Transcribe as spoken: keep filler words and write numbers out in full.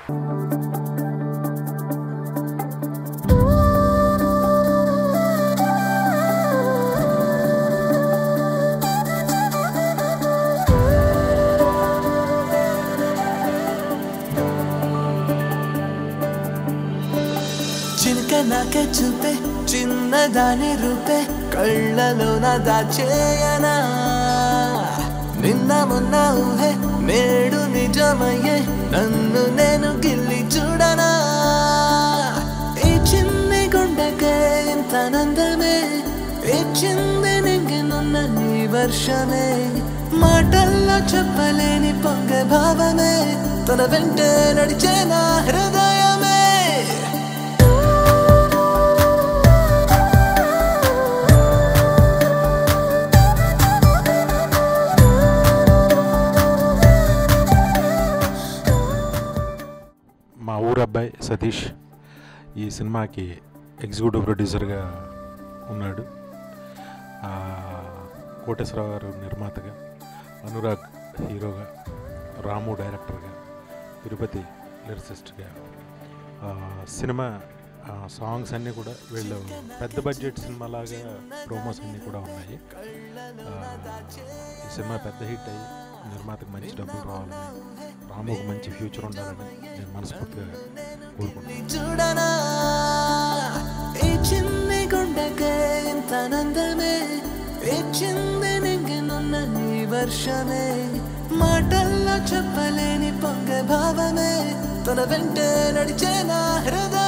నాకే చూపే చిన్నదాని రూపే కళ్ళలోన దాచేయనా నిన్న మొన్న ఊహే నేడు నిజమయ్యే నన్ను నేను గిల్లి చూడనా ఈ చిన్ని గుండెకే ఇంత నందమే ఇచ్చింది నింగినున్న నీ వర్షమే మాటల్లో చెప్పలేని పొంగే భావమే తన వెంటే నడిచే నా హృదయమే మా ఊరు అబ్బాయి సతీష్ ఈ సినిమాకి ఎగ్జిక్యూటివ్ ప్రొడ్యూసర్గా ఉన్నాడు. కోటేశ్వర గారు నిర్మాతగా, అనురాగ్ హీరోగా, రాము డైరెక్టర్గా, తిరుపతి లిరిసిస్ట్గా. సినిమా సాంగ్స్ అన్నీ కూడా వీళ్ళు పెద్ద బడ్జెట్ సినిమాలాగా ప్రోమోస్ అన్నీ కూడా ఉన్నాయి. ఈ సినిమా పెద్ద హిట్ అయ్యి నిర్మాతకు మంచి డబ్బులు రావాలని, రాముకు మంచి ఫ్యూచర్ ఉండాలని నేను మనస్ఫూర్తిగా కోరుకుంటున్నాను. మాటల్లో చెప్పలేని పొంగే భావమే తన వెంటే నడిచే నా హృదయ